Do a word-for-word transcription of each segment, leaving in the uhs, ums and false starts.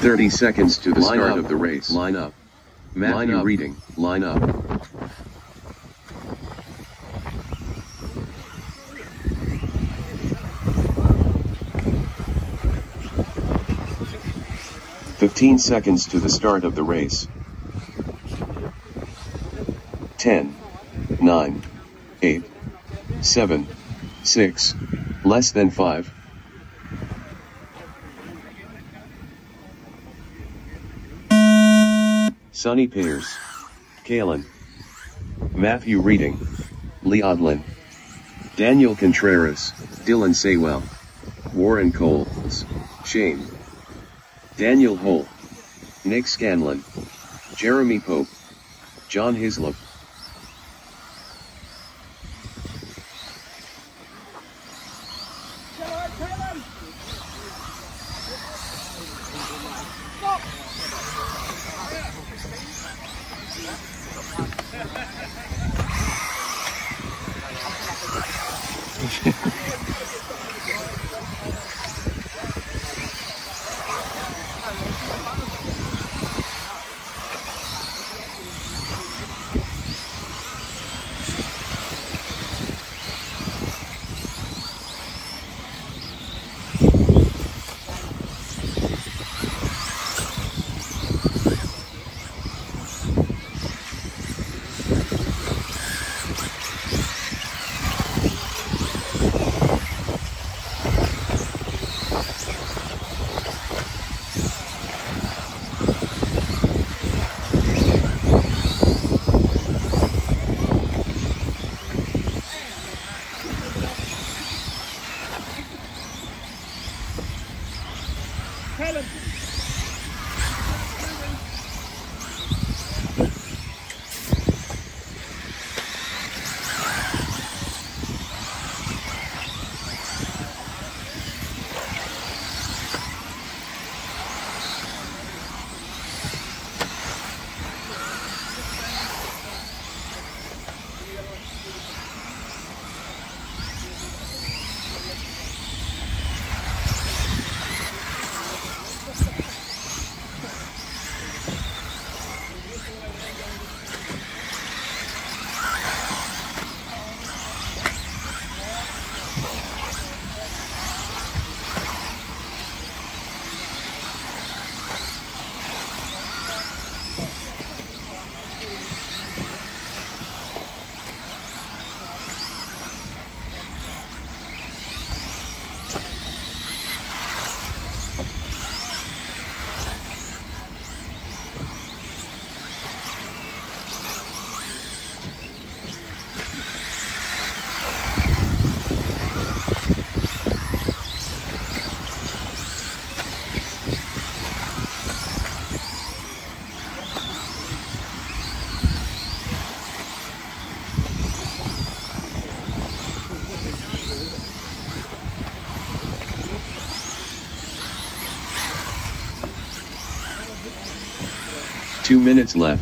thirty seconds to the Line start up. of the race. Line up. Matthew Line up. reading. Line up. fifteen seconds to the start of the race. ten, nine, eight, seven, six, less than five. Sonny Pierce, Kalen, Matthew Reading, Lee Odlin, Daniel Contreras, Dylan Saywell, Warren Coles, Shane, Daniel Holt, Nick Scanlon, Jeremy Pope, John Hislop. Two minutes left.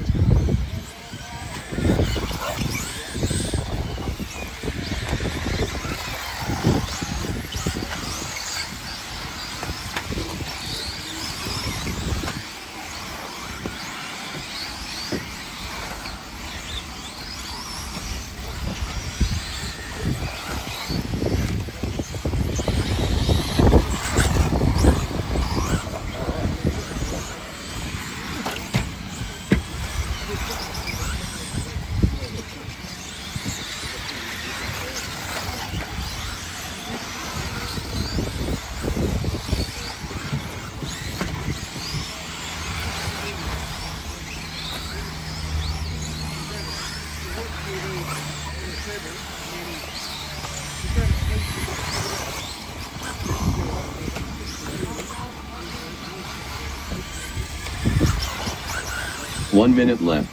One minute left.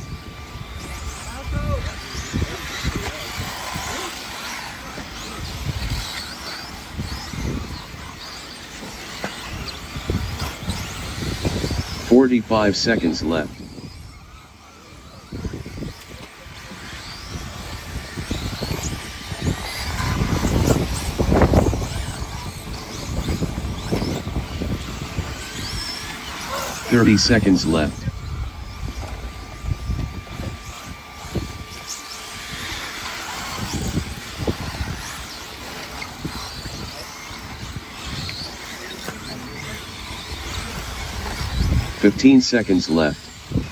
Forty-five seconds left. thirty seconds left. fifteen seconds left.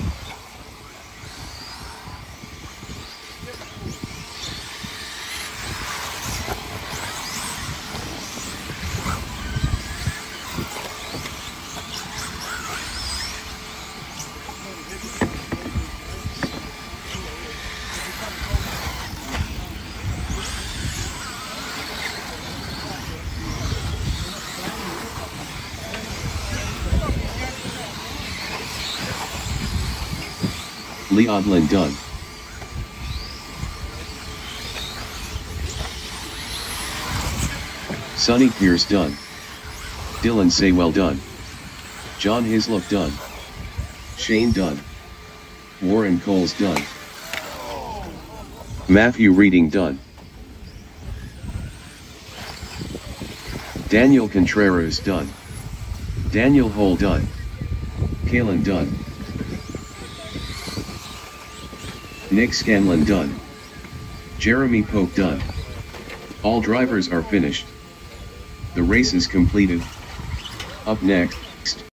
Leodlin done. Sonny Pierce done. Dylan say well done. John Hislop done. Shane done. Warren Coles done. Matthew Reading done. Daniel Contreras done. Daniel Hole done. Kalen done. Nick Scanlon done. Jeremy Pope done. All drivers are finished. The race is completed. Up next,